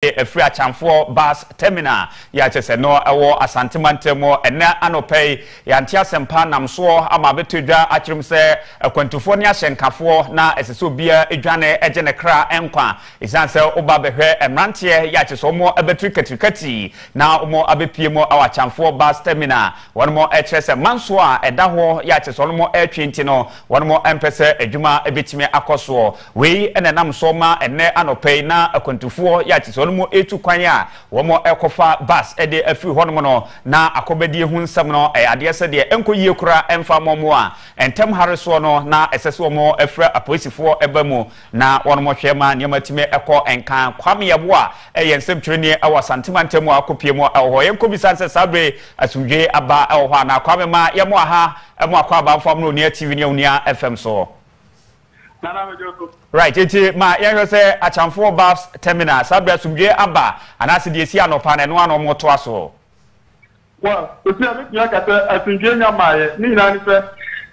ede afri AKyeamfour bus terminal ya chese no ewo asantemantemo ene anopei ya ntia sempa namso ama betodwa akyerem se akwantufo ne ahyenkafo na eseso bia edwane ejene kra enkwa isanse oba behwe emrantie ya chese omo abetri katikati na omo abepie mo AKyeamfour bus terminal wonmo echese manso a edaho ya chese omo etwenti no wonmo empese adwuma ebetimi akoso we ene namso ma ene anopei na akwantufo ya chese omo etu kwan a womo ekofa bus ede afi hono no na akobedie hu nsam no ade ese de enkoyie kura emfa momo a entem hareso no na esese mo afra apolisifo ebamu na wono hwema nyamatime eko enkan kwame yebo a yensem twene awa santimantemu akopiemu eho yenkobisanse sabre asumdwe aba eho na kwame ma yemo aha emo akwa aba fam no ne TV ne unia FM so right eti ma yenhwe se AKyeamfour bus terminal sabre asumdwe aba anase de esi anopa na no ano mo to aso well esi amekya kata asumdwe nyamaye ni na ni se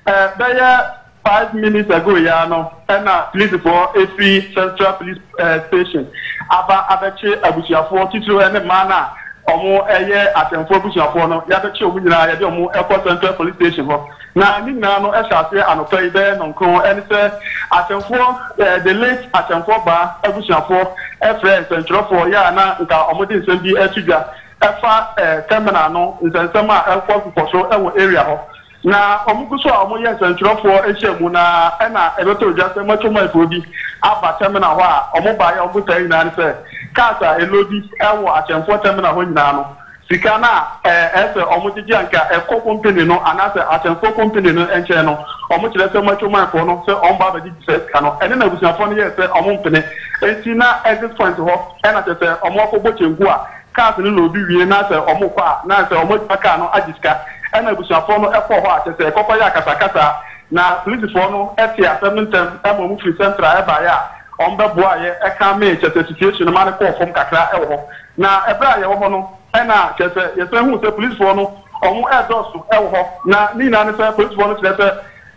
there 5 minutes ago ya no na police for AP Central Police Station aba abeche abusiafo titiro ene mana omo eye AKyeamfour abusiafo no ya beche omu nyina ya de omo Airport Central Police Station ho na ni na no ehase anopa ibe no nko ene se AKyeamfour the late AKyeamfour ba abusiafo efre Central for ya na nka omo de nsem bi atudwa efa terminal no nsensema ekwo so ewo area ho na omuguso a omo yes ntwerofo ehemu na na ebeto jase Macho-men bi aba terminal ho a omo ba ya omo tayi na nse kasa elodi ewo AKyeamfour terminal ho nyina no sika na ese omo tiji anka ekọ company no anase AKyeamfour company no enche no omo kire se Macho-men no se omo ba ji se kano ene na busuafo no yes omo mpene enti na exit point ho ena tete omo akọgbo chengu a kasa no lobi wie na se omo kwa na se omo aka no ajiska ena busuafo no ekọ ho atese ekọkọ ya kasakasa na police for no eti asemintem emo free central eba ya ombe boa ye eka me chete situation ma ne ko fom kakra ewo na ebra ye wo no ena chete ye se hu se police for no omo edosu ewo na ni na ne se police for no chete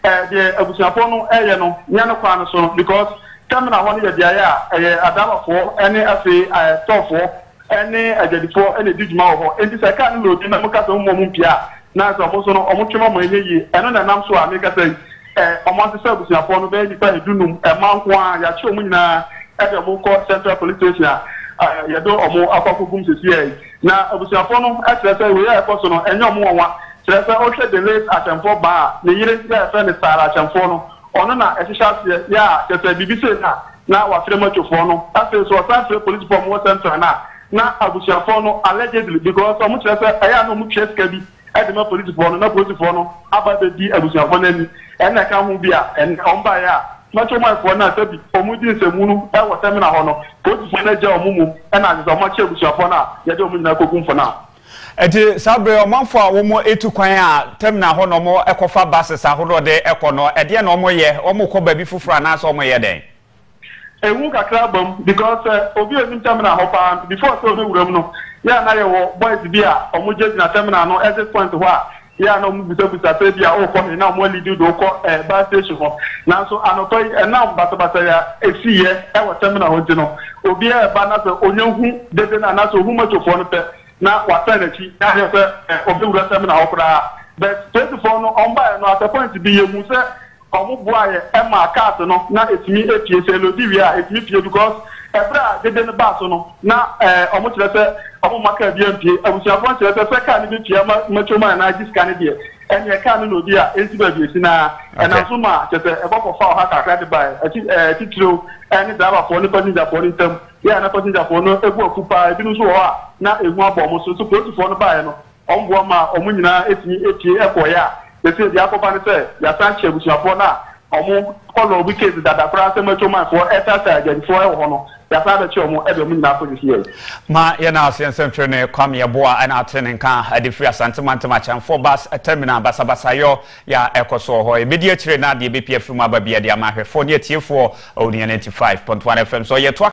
de abusuafo no eye no nya no kwa no so because terminal ho ne ye dia ya adabafo ene afi tofo ene ajedifo ene dijuma ho enti se ka no lodi na mo ka so mo mpia na so mo so no omo twema mo enye eno na nam so a me ka say omo se abusuafo no be ni pa edunum manko a ya che omo nyina e de mo ko Central Police Station ya do omo akwakogum sesi na abusuafo no e tere say we ya ko so no enye omo wonwa tere say o hwe the late AKyeamfour ba ne yire ya fe ne Sara AKyeamfour no ono na ehihya ya tere BBC na wa fere Macho-four no afi so Central Police for mo Central na abusuafo no allegedly because omo tere say ya no mu twa ska bi edema police for no na police for no abade di abusuafo nani ena ka hu bia en omba ya Macho-men for na tabi omudi nsemunu e wo terminal ho no police for na ja omumu ena azo machi abusuafo na ya de omunyina kokum for na eti sabre omanfo a wo mo etu kwan a terminal ho no mo ekofa buses ahodo de ekono ede na omo ye omo ko ba bi fufura na so omo ye den ewu kakra bam because obi emi terminal ho pa before so no wuram no ya na ye wo boys bi a omo je na terminal no exit point ho a ya na omo bisa pe bi a o ko na omo lead do ko bus station ho na so anoto na bata ya esi ye e wo terminal ho no obi e ba na so onyehu dede na so hu Macho-four no pe na wata na chi ya he se obi wura terminal ho kra but 24 no omba no at a point bi ye mu se omo boaye e ma cart no na etimi epie se lodi wi a etimi pie because ebra dede ne ba so no na omo kire se omo maka bi ampie abusuafo kire se ka ne bi pie Macho-men na jiska ne de enye ka ne lodi a enti ba bi esi na na so ma kire se e boko fa ha kakra de ba titiro eni driver for ni passenger for ni tem ya na passenger for no ebu okupa ebi no so ho a na egu abom so police for no ba ye no ombo ma omo nyina etimi epie ekoya ese dia ko ba ne se ya sanche abusuafo na omo kolo obi case dada fra se Macho-men for etasa AKyeamfour e ho no ya fa da che omo e be mu nyina police here ma ye na asensem twene kwame yeboa ana atene nka ade free asantemantema AKyeamfour bus terminal basabasayo ya ekoso ho e media kire na de bepia from ababia de amahwefo ne tiefo oni 95.1 FM so ye